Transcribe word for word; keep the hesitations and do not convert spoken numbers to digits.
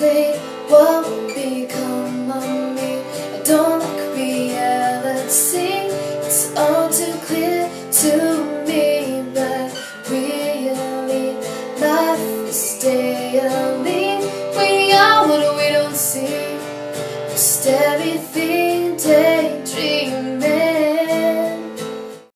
fate, what will become of me? I don't like reality, it's all too clear to me. But really, life is daily. We are what we don't see, just everything daily.